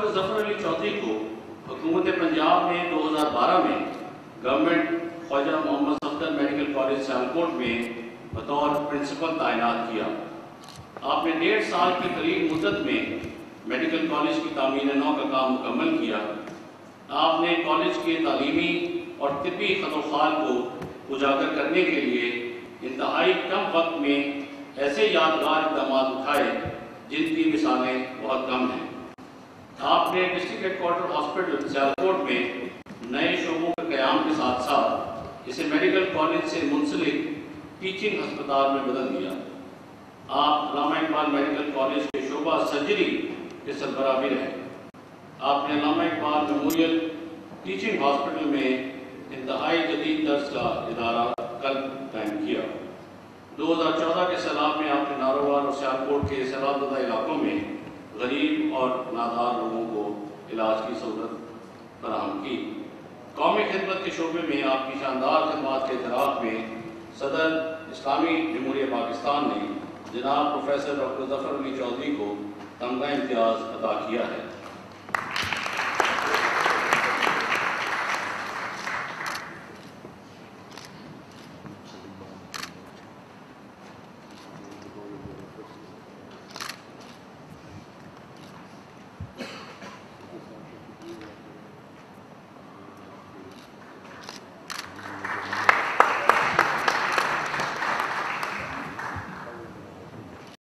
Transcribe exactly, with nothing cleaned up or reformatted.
Doctor Zafar Ali Chaudhry को हुकूमत पंजाब ने दो हज़ार बारह में government Khawaja Mohammad Safdar medical college Sialkot में बतौर प्रिंसिपल तैनात किया। आपने डेढ़ साल की करीब मुद्दत में मेडिकल कॉलेज की तामीर नौ का काम मुकम्मल किया। आपने कॉलेज के तालीमी और तिब्बी खतोखाल को उजागर करने के लिए इंतहाई कम वक्त में ऐसे यादगार इक़दाम उठाए जिनकी मिसालें बहुत कम हैं। आपने डिस्ट्रिक्ट हेडक्वार्टर हॉस्पिटल सियालकोट में नए शोबों के क़याम के साथ साथ इसे मेडिकल कॉलेज से मुंसलिक टीचिंग अस्पताल में बदल दिया। आप अल्लामा इकबाल मेडिकल कॉलेज के शोबा सर्जरी के सरबराह भी रहे। आपने Allama Iqbal memorial teaching hospital में इंतहाई जदीद दर्ज का इदारा कल कायम किया। दो हज़ार चौदह के सैलाब में आपने नारोवाल और सियालकोट के सैलाबज़दा इलाकों में गरीब और नादार लोगों को इलाज की सहूलत फराहम की। कौमी खिदमत के शोबे में आपकी शानदार खदमात के इतराफ़ में सदर इस्लामी जमहूरिया पाकिस्तान ने जनाब प्रोफेसर डॉक्टर ज़फ़र अली चौधरी को तमगा-ए-इम्तियाज़ अता किया है।